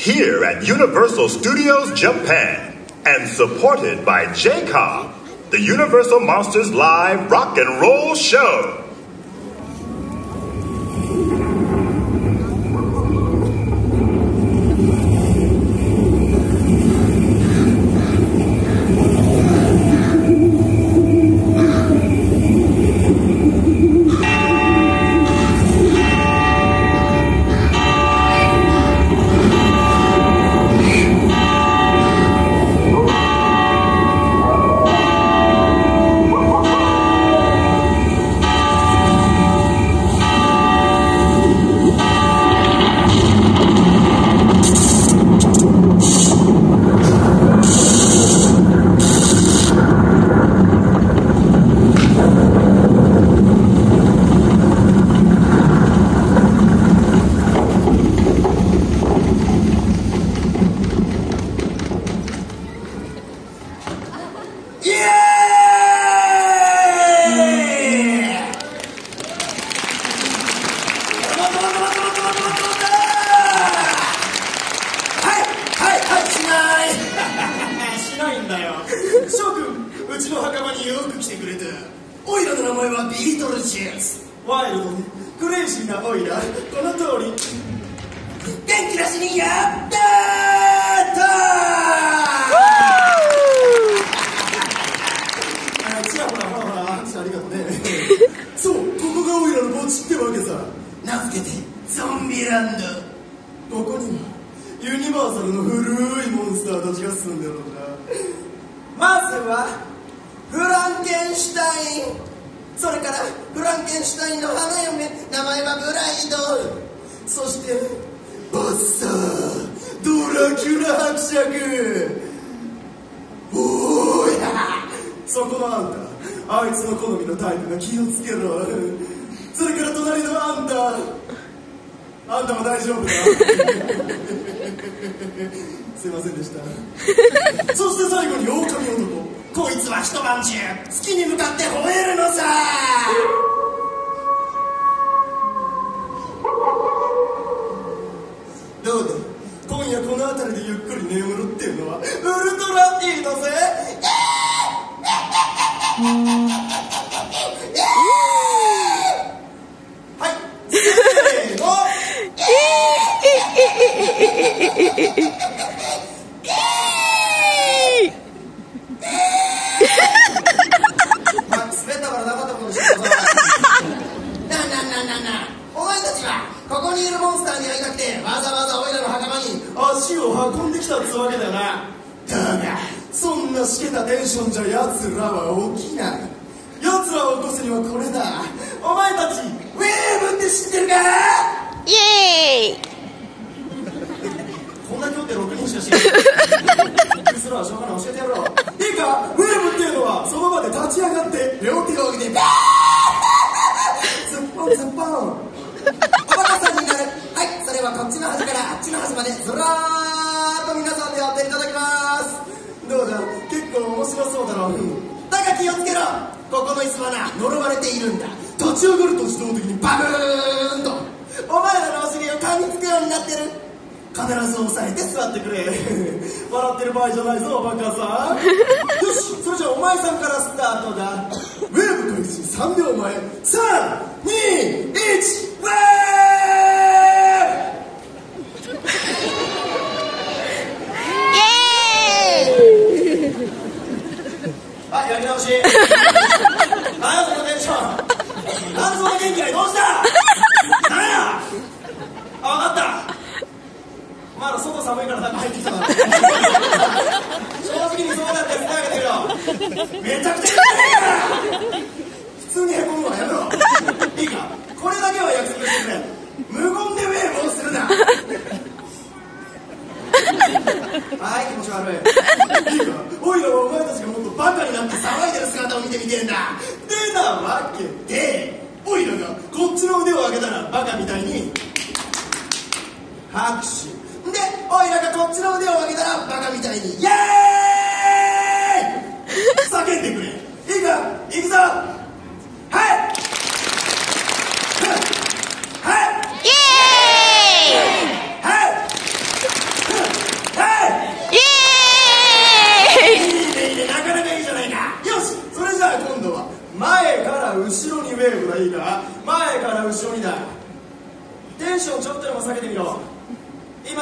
here at Universal Studios Japan and supported by J-Cob, the Universal Monsters Live Rock and Roll Show.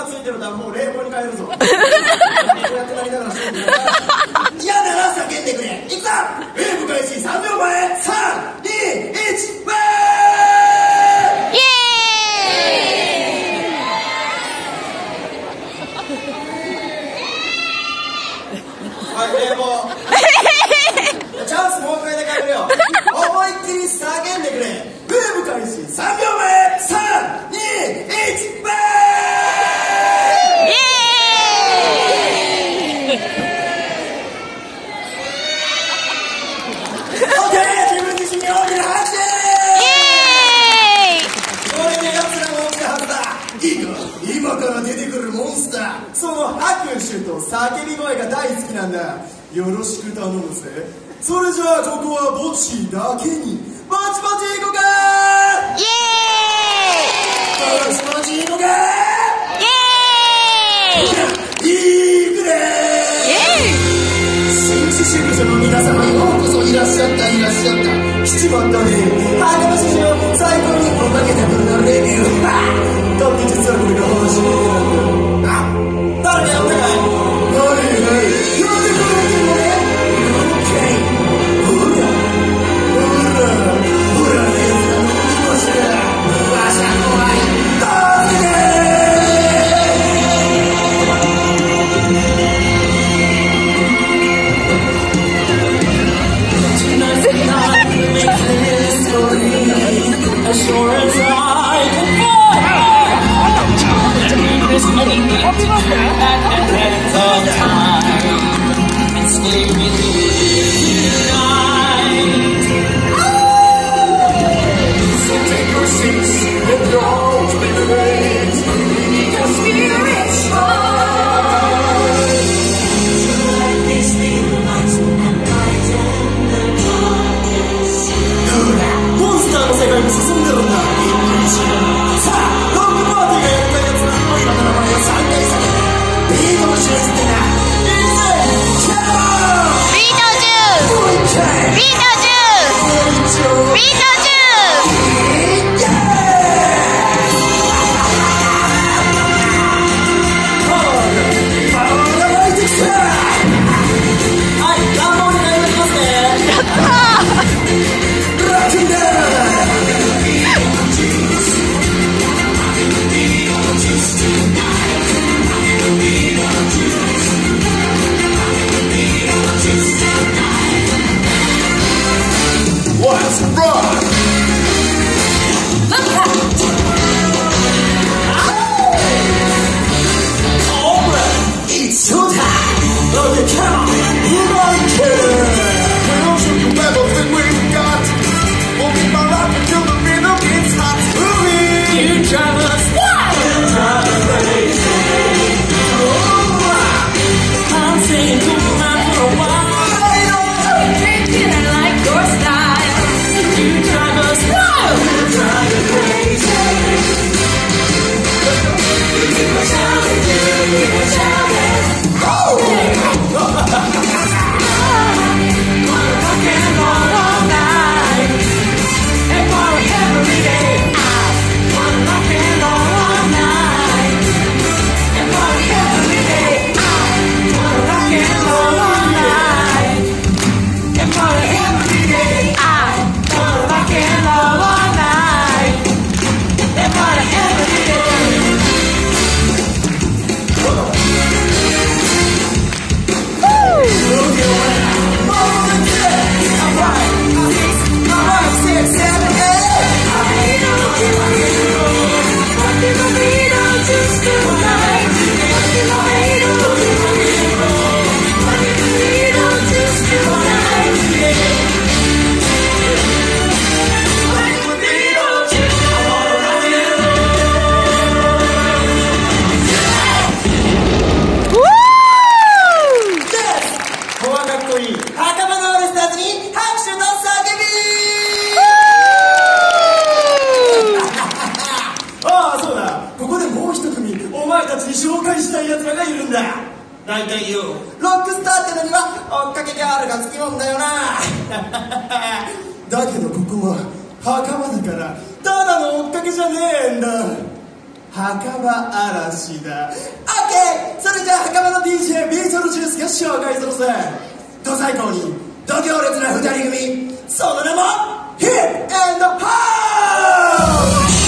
ついてるともう冷房に変えるぞ。こうやってなりながらしてるんだから嫌なら叫んでくれ。いくぞ。ウェーブ開始3秒前。3、2、1、ウェーイ。はい、冷房チャンスもう一回でかけるよ。思いっきり叫んでくれ。ウェーブ開始3秒前。3、2、1、ウェーイ。オッケー、自分自身に大きな拍手。これで奴らも起きたはずだ。いいか、今から出てくるモンスター、その拍手と叫び声が大好きなんだ。よろしく頼むぜ。それじゃあここはぼっちだけにぼちぼちいこか。イエーイ。ぼちぼちいこか。イエーイ。いくれ。新種主義者の皆様、ようこそいらっしゃったいらっしゃった。七番だね。袴史上最高におまけたくなレビュー。だって実はこれが初めてなんだ。あ、誰かやってない。何やってくれてるのね。 As sure as I can fly, this moment at the hands of time and stay with you tonight. So take your seats and don't be late. Your spirit's fine. Like this, the lights and brighten the darkness. モンスターの世界に進んでるんだ。さあ、ロックパーティーがやりたいやつらの今の名前を3回叫べ。ビートのジュースってな。いいぜ。キャービートジュース。ビートジュース。ビートジュース。パワーが湧いてきた。はい、乱暴に変えてきますね。やったー。ラッキーだー。Let's rock! Alright, it's showtime! Okay, come on! You don't care! We'll show you everything we've got! We'll keep our life until the rhythm gets hot! Moving! You drive us wild! You drive us crazy! I'm saying goodbye for a while! Drinking, I like your style! You drive us wild! You drive us crazy! Keep on shouting, keep on shouting! Oh! Wanna rock and roll all night and party every day. I wanna rock and roll all night and party every day. I wanna rock and roll all night and party every day. I wanna rock and roll all night and party every day.紹介したいやつらがいるんだ。大体よ、ロックスターってのには追っかけガールがつきもんだよな。だけどここは袴だからただの追っかけじゃねえんだ。 墓場嵐だ。オッケー、それじゃあ墓場の DJ ビートルジュースが紹介するぜ。ド最高に度行列な2人組、その名もヒップ&ハウス。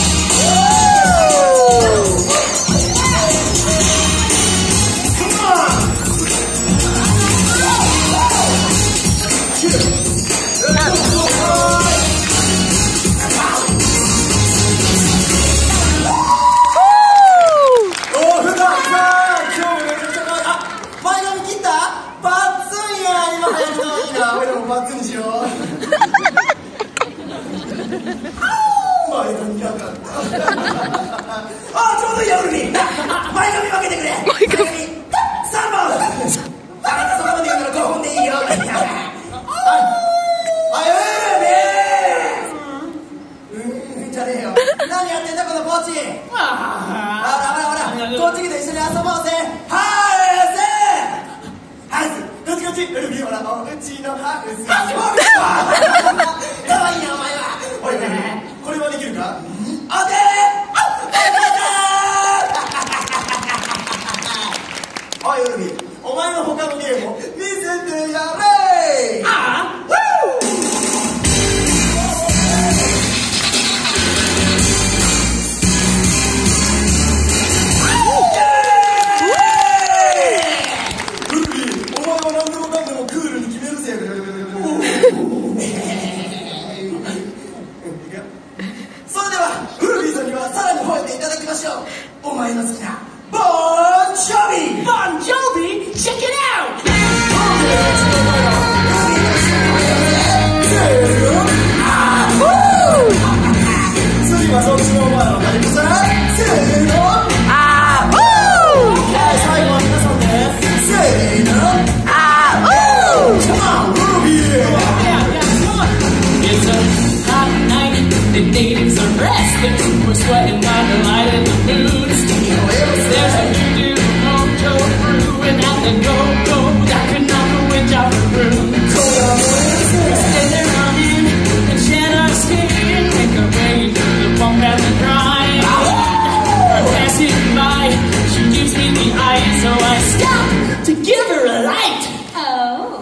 バツにしよう。前髪なかった。あ、ちょうどいいや、ウルフィ。前髪分けてくれ。前髪3本。バカな、そこまで言うなら5本でいいよ。はい、ウルフィ。じゃねえよ。何やってんだこのポーチ。ほらこっち来て一緒に遊ぼうぜ。こっちウルフィ、ほら、おうちのハウス。かわいいな、お前は。おい、これはできるか。おでおい、ウルフィ、お前の他のゲームを見せてやれ。それではウルフィさんにはさらに吠えていただきましょう。お前の好きなボンジョビ。ボンジョビ、チェックイットアウト。次はそっちのお前の何かさ。せーの、あーウー。最後は皆さんでせーの、あーウー。Come on, Ruby. It's a hot night, the dating's a rest. The two were sweating by the light of the moon. There's a new mojo brew, and at the go-go, that could knock a witch out the room. Stand there humming and chant our skin, make our way through the bump and the grind. Her passing by, she gives me the eye, so I stop to give her a light. Oh.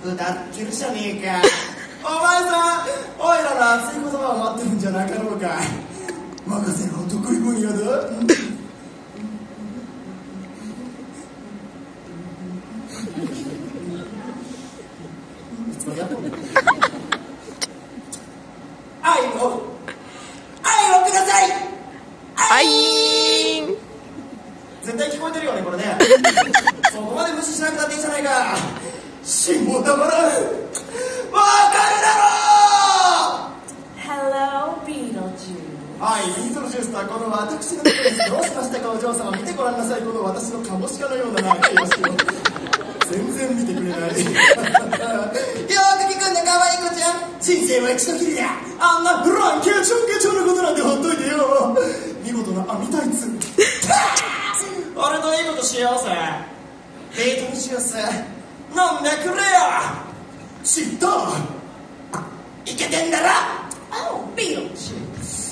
歌ってるじゃねえか。お前さん、おいらの熱い言葉を待ってるんじゃなかろうか。任せろ、得意分野だ。愛をください。絶対聞こえてるよね、これね。そこまで無視しなくたっていいじゃないか。辛抱たまらん。わかるだろう。 Hello, Beetlejuice。 はい、ビートルジュースとはこの私のことです。どうしましたか、お嬢様。見てごらんなさい、この私のカモシカのような長い足を。全然見てくれない。よーく聞くんだ、可愛い子ちゃん。人生は一度きりだ。あんなフランケチョンケチョンのことなんてほっといてよ。見事な網タイツ。俺といいことしようぜ。ビートルジュース飲んでくれよ。知った。いけてんだろ。Oh, ビートルジュース。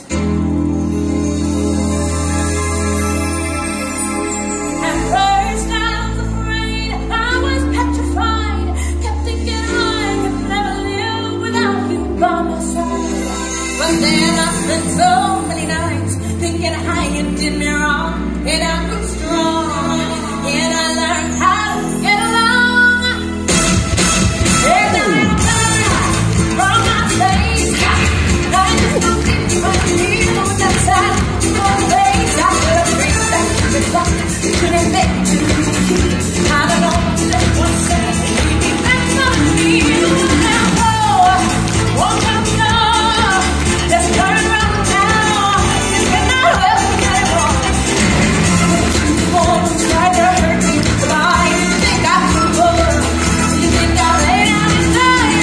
But then I spent so many nights thinking how you did me wrong, and I grew strong, and I learned how to get along. And I'm from my face, I just don't think you might feel with that side of your face. I could have reached back to the clock, could have made you keep. I don't know just what to say, keep me back on me. Now go, won't you go? Just turn around now. You cannot help get it wrong. You won't try to hurt me. Why you think I can go? You think I'll lay down and die?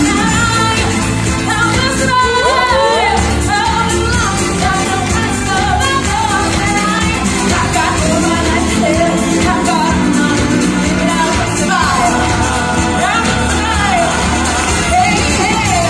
I'll just lie. How long I know rest of my life. I got to run ahead. I got to run. I will survive. I will survive. Hey, hey.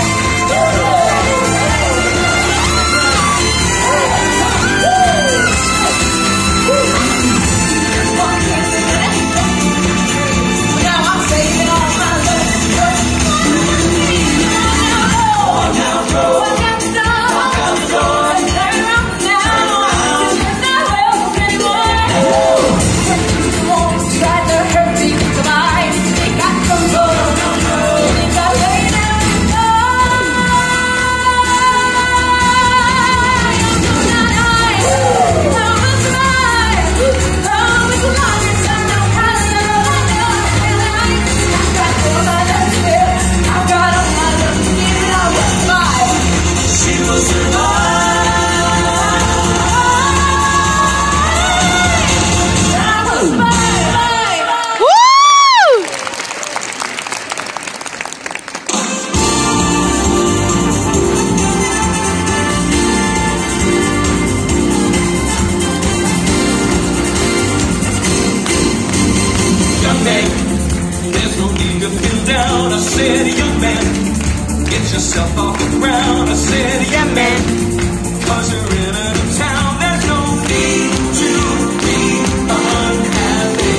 Yourself off the ground. I said, yeah, man, 'cause you're in a new town. There's no need to be unhappy.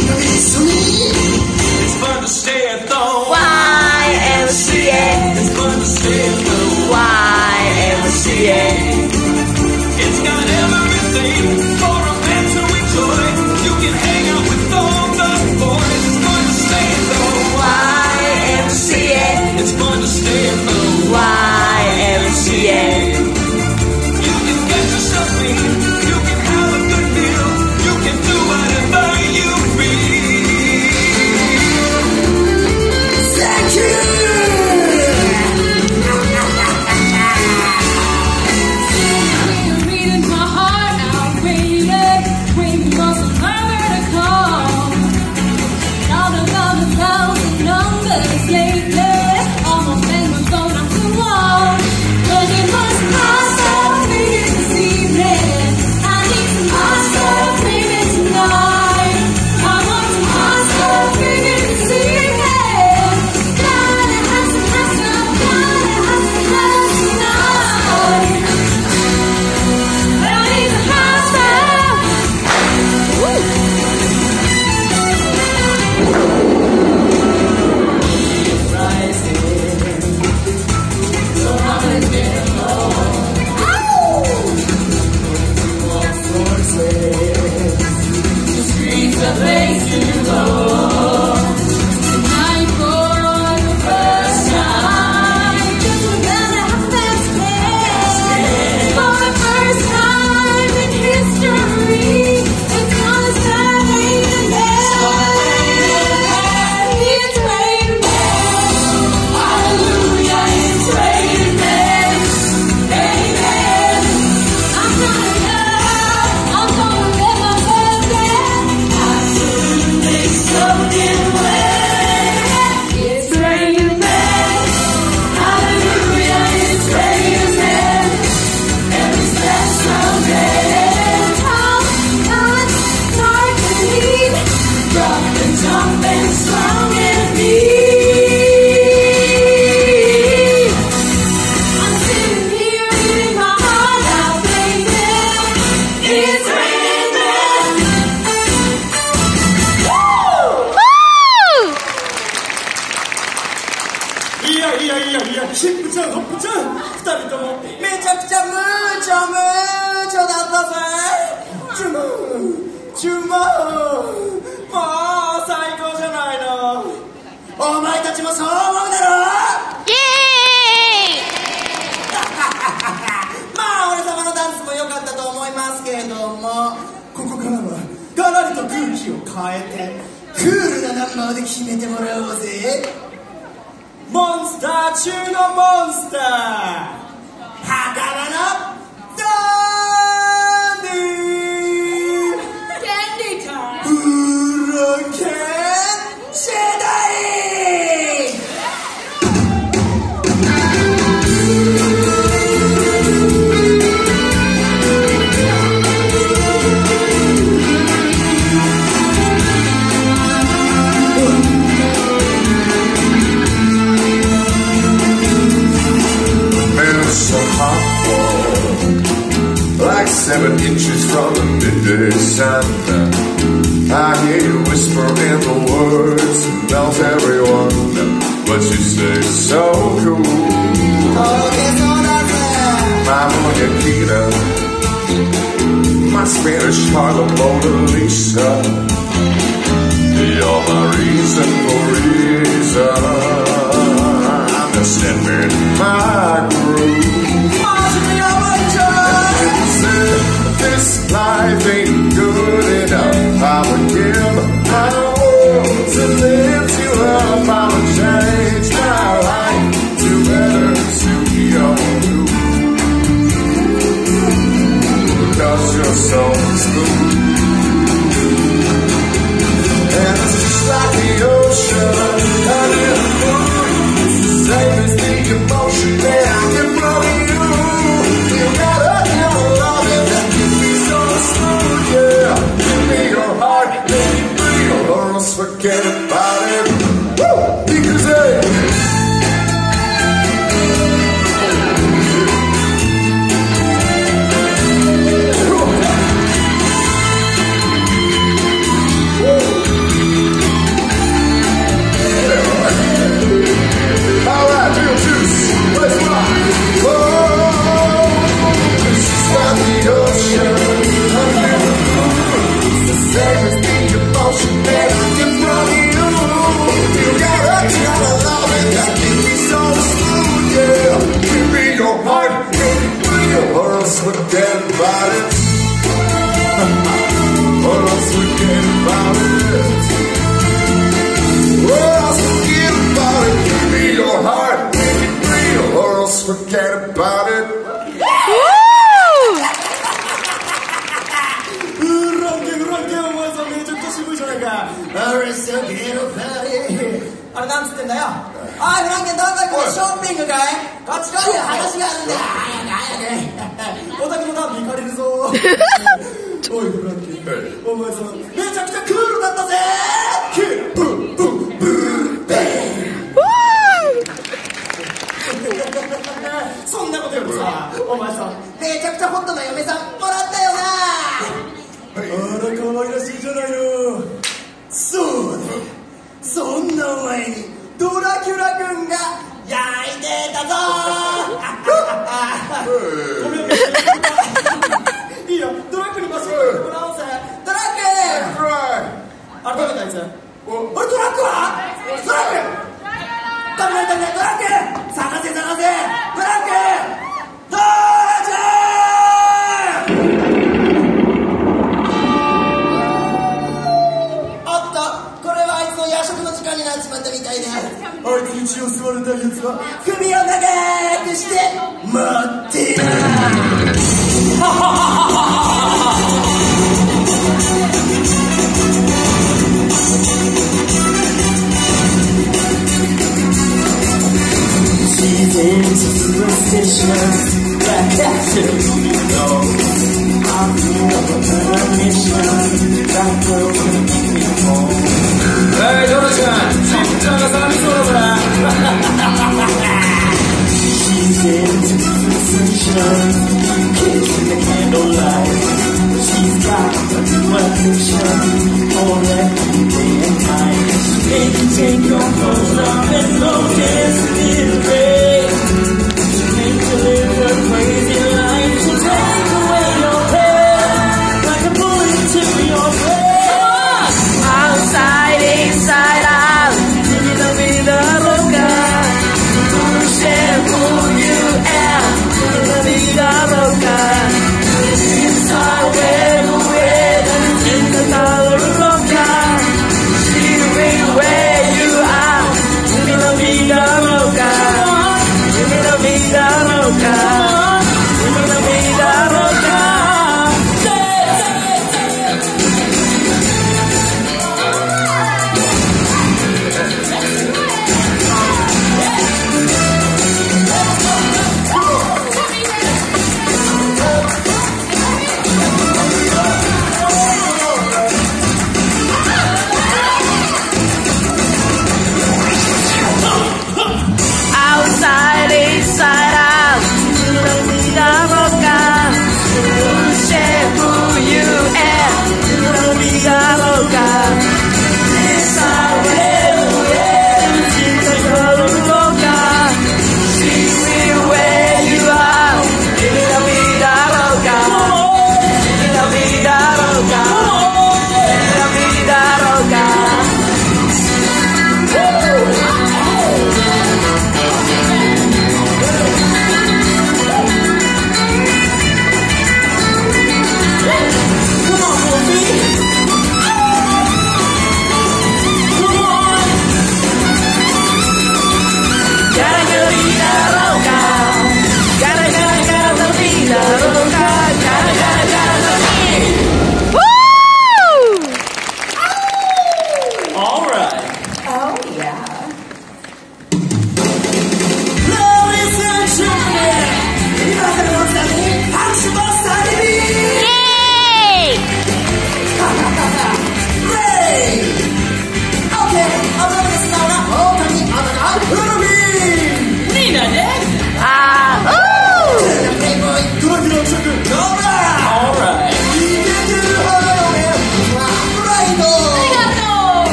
It's fun to stay at the YMCA. It's fun to stay at the YMCA. It's got everything for a man to enjoy. You can hang out with all the boys. It's fun to stay at the YMCA. It's fun to stay at the YMCA. You can get yourself clean. You can have a good meal. You can do whatever you feel. ヒップちゃんホップちゃん2人ともめちゃくちゃムーチョだったぜ。チュモもう最高じゃないの。お前たちもそう思うだろ。 イエーイ。 まあ俺様のダンスも良かったと思いますけれども、ここからはガラリと空気を変えてクールなナンバーで決めてもらおうぜ。モンスター中のモンスター、袴のダンディーキャンディータイム。 ウーロンケンシェダイ。 Like 7 inches from the midday sun, I hear you whisper in the words and melt everyone. What you say so cool. My muñequita, my Spanish Harlem Mona Lisa. You're my reason for reason. I'm just in my groove. This life ain't good enough. I would give my world to lift you up. I'ma change my life to better suit your mood. 'Cause you're so smooth, and it's just like the ocean. It's the same as the emotion that I get from you. You gotta have a love that keeps me so smooth, yeah. Give me your heart, make it real, or else forget about it. Woo! Because hey, all right, real juice, let's rock. This is like the ocean. It's the same as the emotion that I get from you. You gotta love it, that keeps me so smooth, yeah. Give me your heart, make it real, or else forget about it. Or else forget about it. Or else forget about it. Give me your heart, make it real, or else forget about it. あれなんつってんだよ。おいフランケン、どこ行くの？ショッピングかい？こっち来いよ、話があるんだよ。お宅のダンビー借りるぞ。おいフランケン、お前さめちゃくちゃクールだったぜ。キューブンブンブーベン。そんなことよりさ、お前さめちゃくちゃホットな嫁さんもらったよな。あら可愛らしいじゃないの。そうだ、そんなお前にドラキュラ君が焼いてたぞ。ごめんいいよ、ドラッグにマシンを直せ。ドラッグあれ食べたやつ。あれドラッグはドラッグ食べないドラッグ探せドラッグドラッグ。おっと、これはあいつの夜食の時間になっちまったみたいで、あいつに血を吸われたやつは首を長くして待ってな。She's into superstitions, but that's who you know. I'm here for permission, that girl can make me home. Hey, Dora-chan, Shin-chanが寂しそうだからShe's into superstitions, kissing the candlelight. She's got a new addiction for every day and night. She make you take your clothes off and go dancing in